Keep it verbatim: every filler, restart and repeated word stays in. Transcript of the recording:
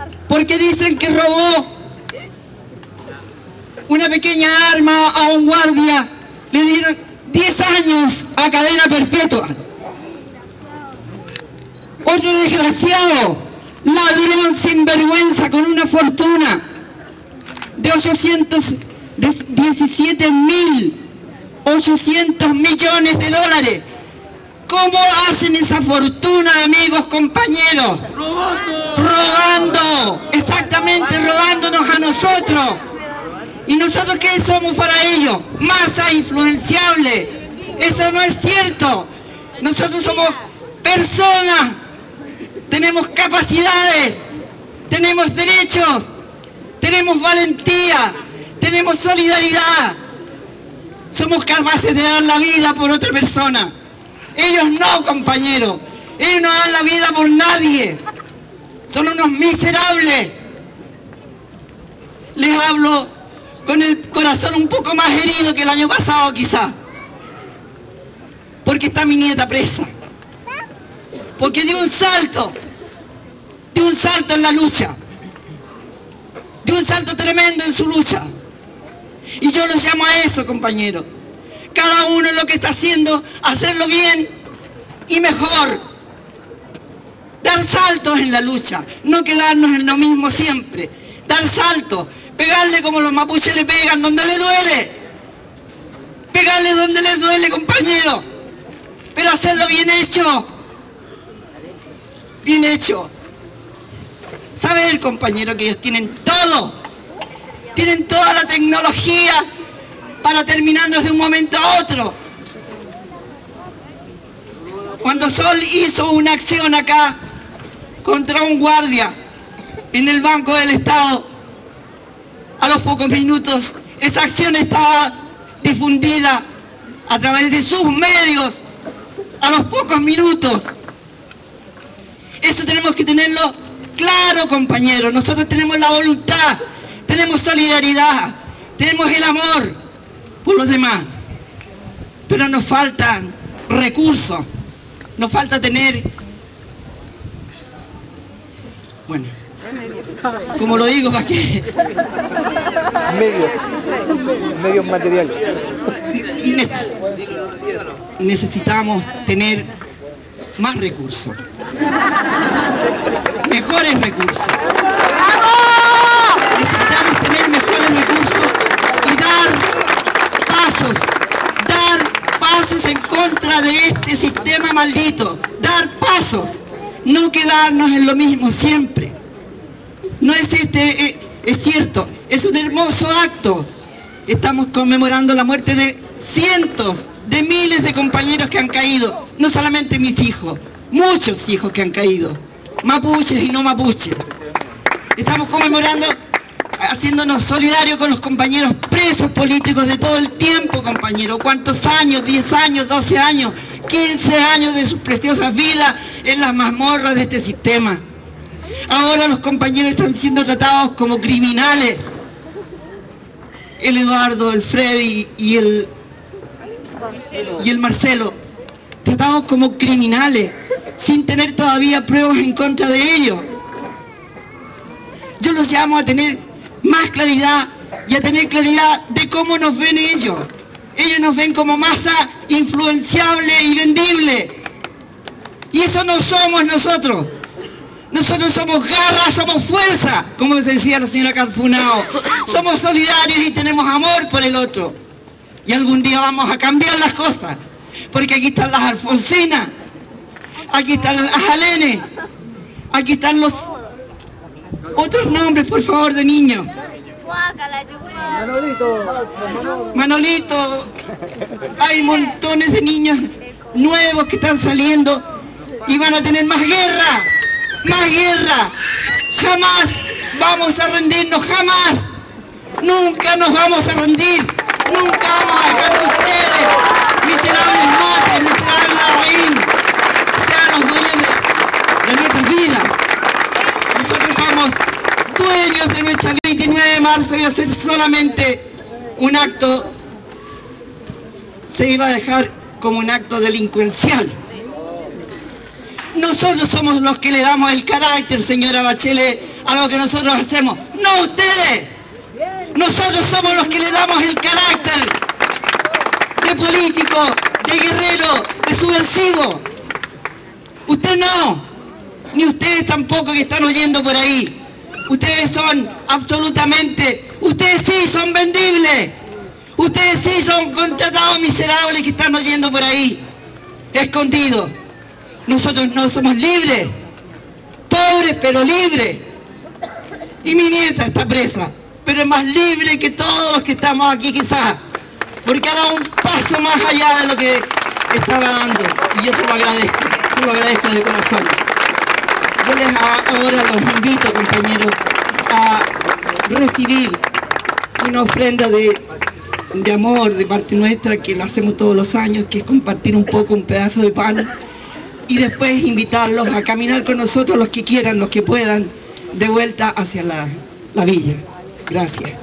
porque dicen que robó una pequeña arma a un guardia, le dieron diez años a cadena perpetua. Otro desgraciado, ladrón sinvergüenza con una fortuna de ochocientos diecisiete mil ochocientos millones de dólares. ¿Cómo hacen esa fortuna, amigos, compañeros? Robando. Robando, exactamente, robándonos a nosotros. ¿Y nosotros qué somos para ellos? Masa influenciable. Eso no es cierto. Nosotros somos personas, tenemos capacidades, tenemos derechos, tenemos valentía, tenemos solidaridad. Somos capaces de dar la vida por otra persona. Ellos no, compañeros. Ellos no dan la vida por nadie. Son unos miserables. Les hablo con el corazón un poco más herido que el año pasado, quizás. Porque está mi nieta presa. Porque dio un salto. Dio un salto en la lucha. Dio un salto tremendo en su lucha. Y yo los llamo a eso, compañeros. Cada uno lo que está haciendo, hacerlo bien y mejor. Dar saltos en la lucha, no quedarnos en lo mismo siempre. Dar saltos, pegarle como los mapuches le pegan, donde le duele. Pegarle donde les duele, compañeros. Pero hacerlo bien hecho. Bien hecho. Saber, compañeros, que ellos tienen todo. Tienen toda la tecnología para terminarnos de un momento a otro. Cuando Sol hizo una acción acá contra un guardia en el Banco del Estado, a los pocos minutos esa acción estaba difundida a través de sus medios, a los pocos minutos. Eso tenemos que tenerlo claro, compañeros. Nosotros tenemos la voluntad, tenemos solidaridad, tenemos el amor por los demás, pero nos faltan recursos, nos falta tener, bueno, como lo digo, ¿para qué? Medios, medios materiales. Necesitamos tener más recursos, mejores recursos. Necesitamos tener mejores recursos y dar pasos, dar pasos en contra de este sistema maldito, dar pasos, no quedarnos en lo mismo siempre. No es este, eh, es cierto, es un hermoso acto. Estamos conmemorando la muerte de cientos, de miles de compañeros que han caído, no solamente mis hijos, muchos hijos que han caído, mapuches y no mapuches. Estamos conmemorando, haciéndonos solidarios con los compañeros presos políticos de todo el tiempo, compañeros. ¿Cuántos años? diez años, doce años, quince años de sus preciosas vidas en las mazmorras de este sistema. Ahora los compañeros están siendo tratados como criminales. El Eduardo, el Freddy y el, y el Marcelo, tratados como criminales, sin tener todavía pruebas en contra de ellos. Yo los llamo a tener más claridad y a tener claridad de cómo nos ven ellos. Ellos nos ven como masa influenciable y vendible. Y eso no somos nosotros. Nosotros somos garra, somos fuerza, como decía la señora Calfunao. Somos solidarios y tenemos amor por el otro. Y algún día vamos a cambiar las cosas. Porque aquí están las Alfonsinas, aquí están las Alenes, aquí están los otros nombres, por favor, de niños. Manolito. Manolito. Hay montones de niños nuevos que están saliendo y van a tener más guerra. Más guerra. Jamás vamos a rendirnos, jamás. Nunca nos vamos a rendir. Nunca vamos a dejar que ustedes, miserables mates, miserables Larraín, sean los dueños de, de nuestras vidas. Nosotros somos dueños de nuestra vida. veintinueve de marzo iba a ser solamente un acto, se iba a dejar como un acto delincuencial. Nosotros somos los que le damos el carácter, señora Bachelet, a lo que nosotros hacemos. No ustedes. Nosotros somos los que le damos el carácter de político, de guerrero, de subversivo. Usted no, ni ustedes tampoco que están oyendo por ahí. Ustedes son absolutamente, ustedes sí son vendibles. Ustedes sí son contratados miserables que están oyendo por ahí, escondidos. Nosotros no somos libres, pobres pero libres. Y mi nieta está presa, pero es más libre que todos los que estamos aquí quizás, porque ha dado un paso más allá de lo que estaba dando, y yo se lo agradezco, se lo agradezco de corazón. Yo les ahora los invito, compañeros, a recibir una ofrenda de, de amor de parte nuestra, que lo hacemos todos los años, que es compartir un poco, un pedazo de pan, y después invitarlos a caminar con nosotros, los que quieran, los que puedan, de vuelta hacia la, la villa. Gracias.